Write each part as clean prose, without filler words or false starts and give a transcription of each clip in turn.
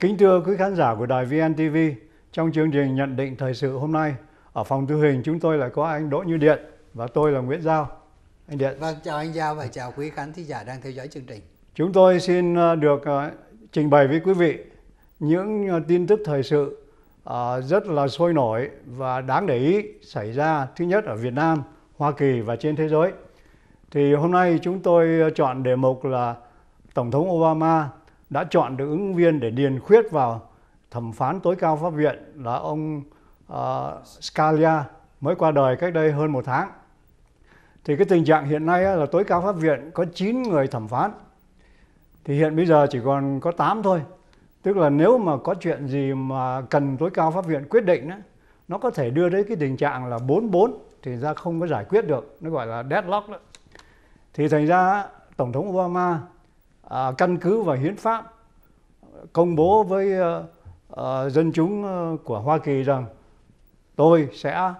Kính thưa quý khán giả của đài VNTV, trong chương trình nhận định thời sự hôm nay, ở phòng thu hình chúng tôi lại có anh Đỗ Như Điện và tôi là Nguyễn Giao. Anh Điện. Vâng, chào anh Giao và chào quý khán thính giả đang theo dõi chương trình. Chúng tôi xin được trình bày với quý vị những tin tức thời sự rất là sôi nổi và đáng để ý xảy ra, thứ nhất ở Việt Nam, Hoa Kỳ và trên thế giới. Thì hôm nay chúng tôi chọn đề mục là Tổng thống Obama đã chọn được ứng viên để điền khuyết vào thẩm phán tối cao pháp viện là ông Scalia, mới qua đời cách đây hơn 1 tháng. Thì cái tình trạng hiện nay là tối cao pháp viện có 9 người thẩm phán, thì hiện bây giờ chỉ còn có 8 thôi. Tức là nếu mà có chuyện gì mà cần tối cao pháp viện quyết định, nó có thể đưa đến cái tình trạng là 4-4 thì ra không có giải quyết được, nó gọi là deadlock đó. Thì thành ra Tổng thống Obama căn cứ vào hiến pháp công bố với dân chúng của Hoa Kỳ rằng tôi sẽ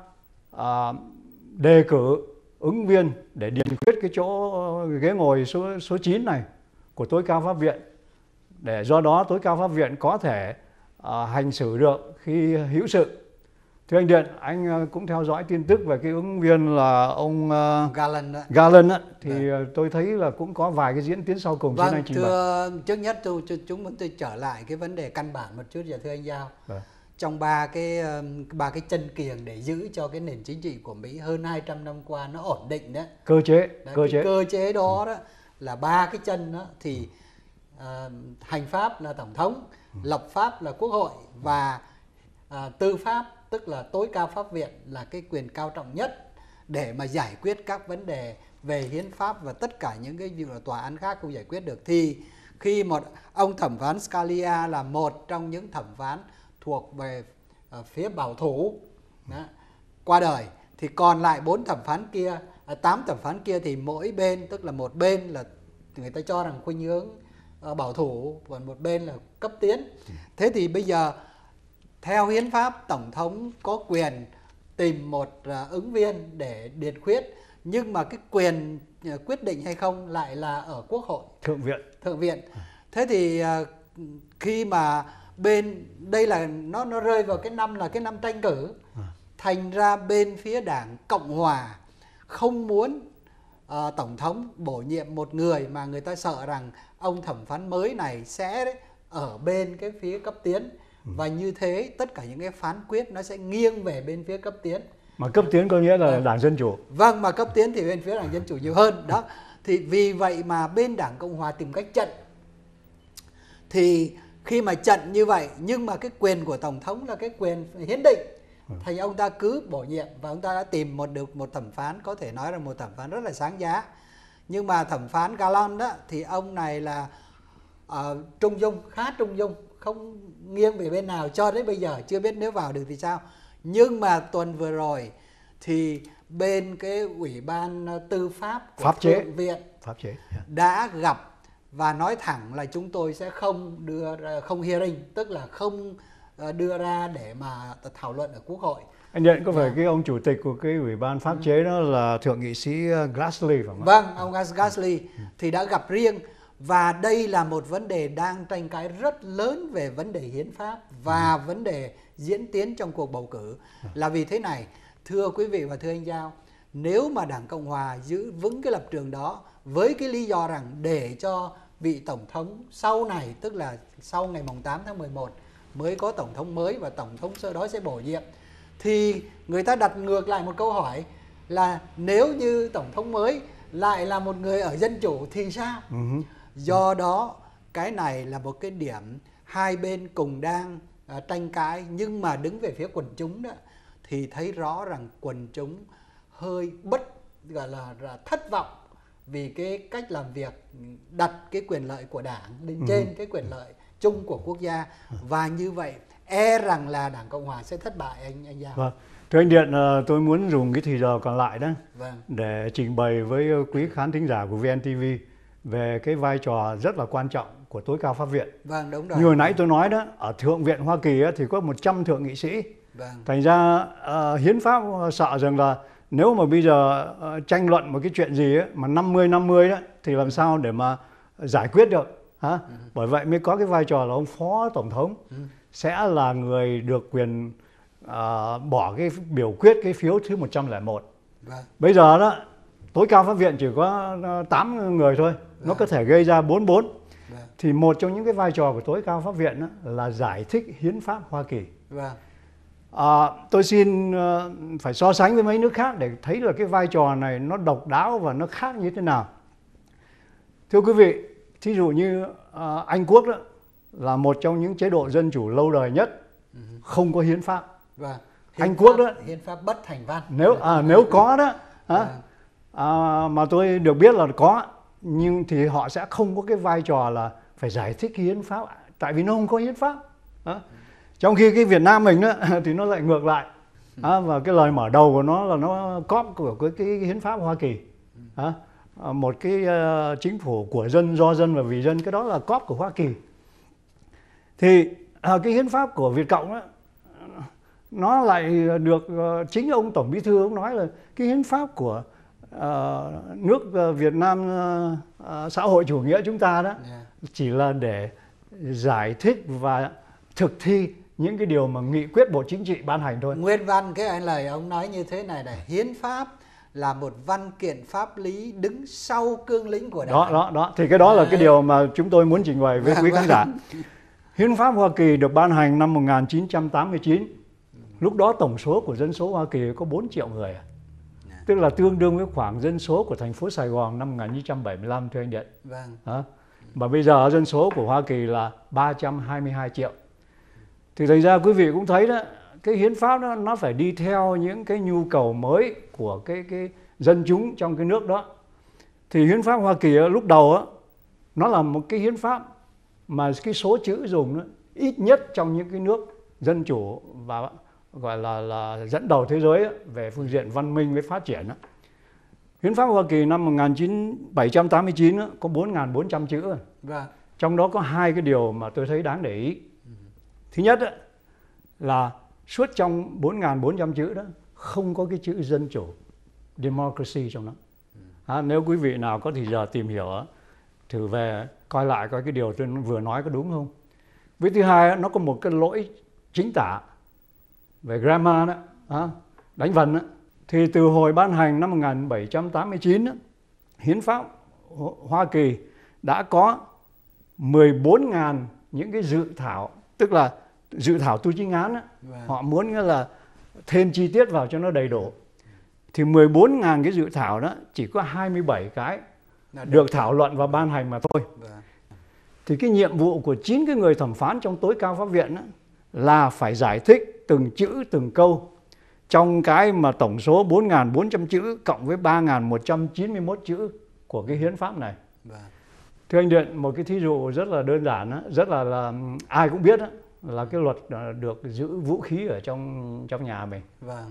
đề cử ứng viên để điền khuyết cái chỗ ghế ngồi số 9 này của tối cao pháp viện, để do đó tối cao pháp viện có thể hành xử được khi hữu sự. Thưa anh Điện, anh cũng theo dõi tin tức về cái ứng viên là ông Garland á, thì tôi thấy là cũng có vài cái diễn tiến sau cùng. Vâng, thưa trước nhất tôi trở lại cái vấn đề căn bản một chút giờ thưa anh Giao. Trong ba cái chân kiềng để giữ cho cái nền chính trị của Mỹ hơn 200 năm qua nó ổn định đó. Cơ chế đó là ba cái chân đó thì hành pháp là tổng thống, lập pháp là quốc hội và tư pháp tức là tối cao pháp viện là cái quyền cao trọng nhất để mà giải quyết các vấn đề về hiến pháp và tất cả những cái việc là tòa án khác không giải quyết được. Thì khi một ông thẩm phán Scalia là một trong những thẩm phán thuộc về phía bảo thủ đó, qua đời, thì còn lại 4 thẩm phán kia, 8 thẩm phán kia thì mỗi bên, tức là một bên là người ta cho rằng khuynh hướng bảo thủ, còn một bên là cấp tiến. Thế thì bây giờ theo hiến pháp, tổng thống có quyền tìm một ứng viên để điền khuyết, nhưng mà cái quyền quyết định hay không lại là ở Quốc hội, Thượng viện. Thế thì khi mà bên đây là nó rơi vào cái năm là cái năm tranh cử, thành ra bên phía đảng Cộng hòa không muốn tổng thống bổ nhiệm một người mà người ta sợ rằng ông thẩm phán mới này sẽ ở bên cái phía cấp tiến. Và như thế tất cả những cái phán quyết nó sẽ nghiêng về bên phía cấp tiến. Mà cấp tiến có nghĩa là đảng Dân Chủ. Vâng, mà cấp tiến thì bên phía đảng Dân Chủ nhiều hơn. Đó. Thì vì vậy mà bên đảng Cộng hòa tìm cách chặn. Thì khi mà chặn như vậy, nhưng mà cái quyền của tổng thống là cái quyền hiến định, thành ông ta cứ bổ nhiệm và ông ta đã tìm được một thẩm phán, có thể nói là một thẩm phán rất là sáng giá. Nhưng mà thẩm phán Garland đó thì ông này là trung dung, khá trung dung, không nghiêng về bên nào cho đến bây giờ, chưa biết nếu vào được thì sao. Nhưng mà tuần vừa rồi thì bên cái ủy ban tư pháp của Thượng viện đã gặp và nói thẳng là chúng tôi sẽ không hearing, tức là không đưa ra để mà thảo luận ở Quốc hội. Anh Điện, có phải cái ông chủ tịch của cái ủy ban pháp chế đó là thượng nghị sĩ Grassley phải không? Vâng, ông Grassley thì đã gặp riêng. Và đây là một vấn đề đang tranh cãi rất lớn về vấn đề hiến pháp và vấn đề diễn tiến trong cuộc bầu cử. Là vì thế này, thưa quý vị và thưa anh Giao, nếu mà Đảng Cộng Hòa giữ vững cái lập trường đó với cái lý do rằng để cho vị tổng thống sau này, tức là sau ngày 8 tháng 11 mới có tổng thống mới và tổng thống sau đó sẽ bổ nhiệm, thì người ta đặt ngược lại một câu hỏi là nếu như tổng thống mới lại là một người ở Dân Chủ thì sao? Do đó cái này là một cái điểm hai bên cùng đang tranh cãi, nhưng mà đứng về phía quần chúng đó thì thấy rõ rằng quần chúng hơi gọi là thất vọng vì cái cách làm việc đặt cái quyền lợi của đảng lên trên cái quyền lợi chung của quốc gia, và như vậy e rằng là Đảng Cộng Hòa sẽ thất bại anh Giao. Vâng. Thưa anh Điện, tôi muốn dùng cái thời giờ còn lại đó để trình bày với quý khán thính giả của VNTV về cái vai trò rất là quan trọng của tối cao pháp viện. Vâng, đúng rồi. Như hồi nãy tôi nói đó, ở Thượng viện Hoa Kỳ thì có 100 thượng nghị sĩ. Thành ra hiến pháp sợ rằng là nếu mà bây giờ tranh luận một cái chuyện gì mà 50-50 đó thì làm sao để mà giải quyết được. Bởi vậy mới có cái vai trò là ông phó tổng thống sẽ là người được quyền bỏ cái biểu quyết cái phiếu thứ 101. Bây giờ đó tối cao pháp viện chỉ có 8 người thôi, nó có thể gây ra 44. Thì một trong những cái vai trò của tối cao pháp viện đó là giải thích hiến pháp Hoa Kỳ. Tôi xin phải so sánh với mấy nước khác để thấy là cái vai trò này nó độc đáo và nó khác như thế nào. Thưa quý vị, thí dụ như Anh Quốc đó là một trong những chế độ dân chủ lâu đời nhất, không có hiến pháp. Anh Quốc đó, hiến pháp bất thành văn. Nếu có đó, mà tôi được biết là có, nhưng thì họ sẽ không có cái vai trò là phải giải thích hiến pháp, tại vì nó không có hiến pháp. Trong khi cái Việt Nam mình đó, thì nó lại ngược lại. Và cái lời mở đầu của nó là nó cóp của cái hiến pháp Hoa Kỳ. Một cái chính phủ của dân, do dân và vì dân, cái đó là cóp của Hoa Kỳ. Thì cái hiến pháp của Việt Cộng đó, nó lại được chính ông Tổng Bí thư ông nói là cái hiến pháp của nước Việt Nam xã hội chủ nghĩa chúng ta đó chỉ là để giải thích và thực thi những cái điều mà nghị quyết Bộ Chính trị ban hành thôi. Nguyên văn cái lời ông nói như thế này này: hiến pháp là một văn kiện pháp lý đứng sau cương lĩnh của Đảng. Đó. Thì cái đó là cái điều mà chúng tôi muốn trình bày với quý khán giả. Hiến pháp Hoa Kỳ được ban hành năm 1989. Lúc đó tổng số của dân số Hoa Kỳ có 4 triệu người. Tức là tương đương với khoảng dân số của thành phố Sài Gòn năm 1975, thưa anh Điện. Và bây giờ dân số của Hoa Kỳ là 322 triệu. Thì thành ra quý vị cũng thấy đó, cái hiến pháp đó nó phải đi theo những cái nhu cầu mới của cái dân chúng trong cái nước đó. Thì hiến pháp Hoa Kỳ lúc đầu đó, nó là một cái hiến pháp mà cái số chữ dùng đó, ít nhất trong những cái nước dân chủ và gọi là dẫn đầu thế giới đó, về phương diện văn minh với phát triển đó. Hiến pháp Hoa Kỳ năm 1789 đó, có 4.400 chữ. Trong đó có 2 cái điều mà tôi thấy đáng để ý. Thứ nhất đó, là suốt trong 4.400 chữ đó không có cái chữ dân chủ, democracy trong đó. Nếu quý vị nào có thì giờ tìm hiểu thử về coi lại coi cái điều tôi vừa nói có đúng không. Với thứ hai, nó có một cái lỗi chính tả về grammar đó, đánh vần đó. Thì từ hồi ban hành năm 1789 đó, hiến pháp Hoa Kỳ đã có 14.000 những cái dự thảo, tức là dự thảo tu chính án đó. Họ muốn là thêm chi tiết vào cho nó đầy đủ. Thì 14.000 cái dự thảo đó chỉ có 27 cái được thảo luận và ban hành mà thôi. Thì cái nhiệm vụ của 9 cái người thẩm phán trong tối cao pháp viện đó, là phải giải thích từng chữ từng câu trong cái mà tổng số 4.400 chữ cộng với 3.191 chữ của cái hiến pháp này. Thưa anh Điện, một cái thí dụ rất là đơn giản đó, rất là ai cũng biết đó, là cái luật được giữ vũ khí ở trong nhà mình.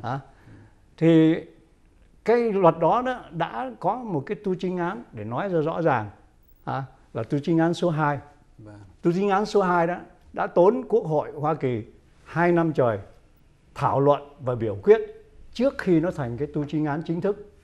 Thì cái luật đó đã có một cái tu chính án để nói ra rõ ràng, là tu chính án số 2. Tu chính án số 2 đó đã tốn Quốc hội Hoa Kỳ 2 năm trời thảo luận và biểu quyết trước khi nó thành cái tu chính án chính thức.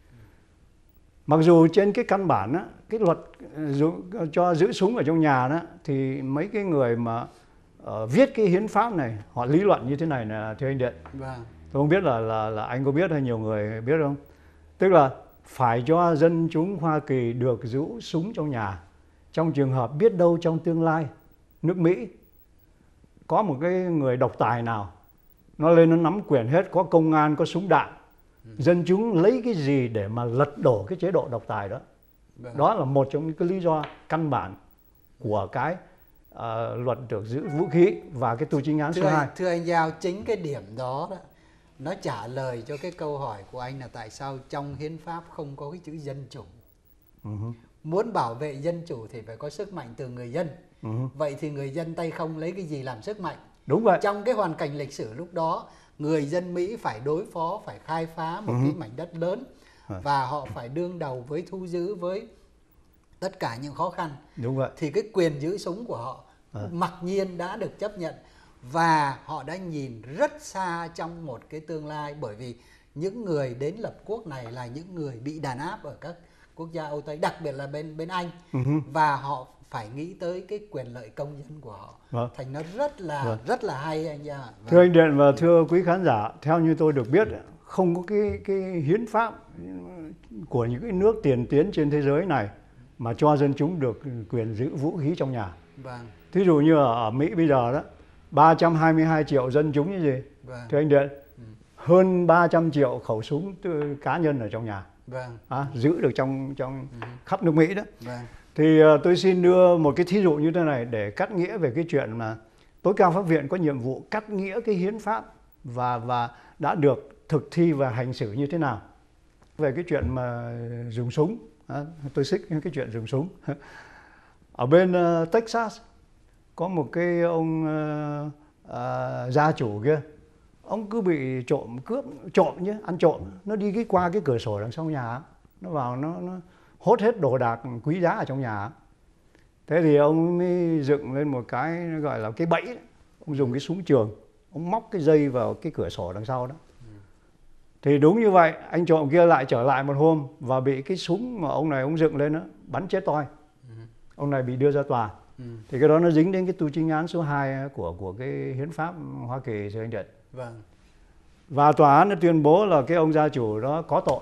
Mặc dù trên cái căn bản đó, cái luật cho giữ súng ở trong nhà đó, thì mấy cái người mà viết cái hiến pháp này họ lý luận như thế này nè, thưa anh Điện. Tôi không biết là anh có biết hay nhiều người biết không. Tức là phải cho dân chúng Hoa Kỳ được giữ súng trong nhà trong trường hợp biết đâu trong tương lai nước Mỹ có một cái người độc tài nào nó lên nó nắm quyền hết, có công an, có súng đạn, dân chúng lấy cái gì để mà lật đổ cái chế độ độc tài đó. Đó là một trong những cái lý do căn bản của cái luật được giữ vũ khí và cái tu chính án số 2. Thưa anh Giao, chính cái điểm đó nó trả lời cho cái câu hỏi của anh là tại sao trong hiến pháp không có cái chữ dân chủ. Muốn bảo vệ dân chủ thì phải có sức mạnh từ người dân. Vậy thì người dân tay không lấy cái gì làm sức mạnh? Đúng vậy. Trong cái hoàn cảnh lịch sử lúc đó, người dân Mỹ phải đối phó, phải khai phá một cái mảnh đất lớn, và họ phải đương đầu với thu giữ với tất cả những khó khăn. Đúng vậy. Thì cái quyền giữ súng của họ mặc nhiên đã được chấp nhận, và họ đã nhìn rất xa trong một cái tương lai, bởi vì những người đến lập quốc này là những người bị đàn áp ở các quốc gia Âu Tây, đặc biệt là bên Anh, và họ phải nghĩ tới cái quyền lợi công dân của họ. Vâng. Thành nó rất là hay anh ạ. Thưa anh Điện và thưa quý khán giả, theo như tôi được biết, không có cái hiến pháp của những cái nước tiền tiến trên thế giới này mà cho dân chúng được quyền giữ vũ khí trong nhà. Vâng. Thí dụ như ở Mỹ bây giờ đó, 322 triệu dân chúng như gì? Vâng. Thưa anh Điện, hơn 300 triệu khẩu súng cá nhân ở trong nhà. Vâng. Giữ được trong khắp nước Mỹ đó. Vâng. Thì tôi xin đưa một cái thí dụ như thế này để cắt nghĩa về cái chuyện mà tối cao pháp viện có nhiệm vụ cắt nghĩa cái hiến pháp và đã được thực thi và hành xử như thế nào. Về cái chuyện mà dùng súng, tôi xích cái chuyện dùng súng. Ở bên Texas có một cái ông gia chủ kia, ông cứ bị trộm cướp, trộm nhé, ăn trộm, nó đi qua cái cửa sổ đằng sau nhà, nó vào nó hốt hết đồ đạc quý giá ở trong nhà. Thế thì ông mới dựng lên một cái gọi là cái bẫy, ông dùng cái súng trường, ông móc cái dây vào cái cửa sổ đằng sau đó. Thì đúng như vậy, anh trộm kia lại trở lại một hôm và bị cái súng mà ông này ông dựng lên đó bắn chết toi. Ông này bị đưa ra tòa. Thì cái đó nó dính đến cái tu chính án số 2 của cái hiến pháp Hoa Kỳ, thưa anh Điện. Vâng. Và tòa án đã tuyên bố là cái ông gia chủ đó có tội.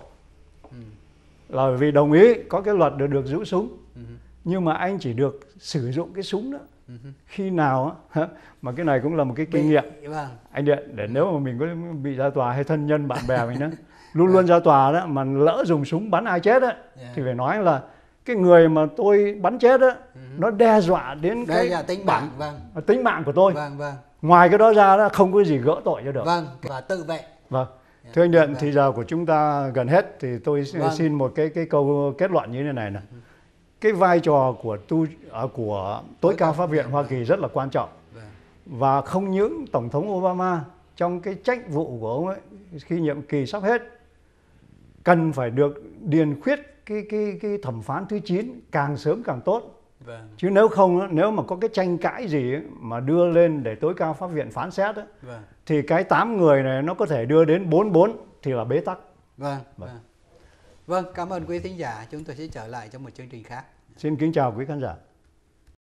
Là vì đồng ý có cái luật được giữ súng. Nhưng mà anh chỉ được sử dụng cái súng đó khi nào mà cái này cũng là một cái kinh nghiệm. Vâng. Anh Điện, để nếu mà mình có bị ra tòa hay thân nhân bạn bè mình đó luôn luôn ra tòa đó mà lỡ dùng súng bắn ai chết á, thì phải nói là cái người mà tôi bắn chết á, nó đe dọa đến cái tính mạng. Vâng. Tính mạng của tôi. Vâng. Vâng. Ngoài cái đó ra đó không có gì gỡ tội cho được. Vâng. Và tự vệ. Vâng. Thưa anh Điện, thì giờ của chúng ta gần hết thì tôi xin một cái câu kết luận như thế này nè. Cái vai trò của tối cao pháp viện Hoa Kỳ rất là quan trọng. Và không những Tổng thống Obama trong cái trách vụ của ông ấy khi nhiệm kỳ sắp hết cần phải được điền khuyết cái thẩm phán thứ 9 càng sớm càng tốt. Chứ nếu không, nếu mà có cái tranh cãi gì ấy, mà đưa lên để tối cao pháp viện phán xét ấy, thì cái 8 người này nó có thể đưa đến 44 thì là bế tắc. Vâng, cảm ơn quý thính giả. Chúng tôi sẽ trở lại trong một chương trình khác. Xin kính chào quý khán giả.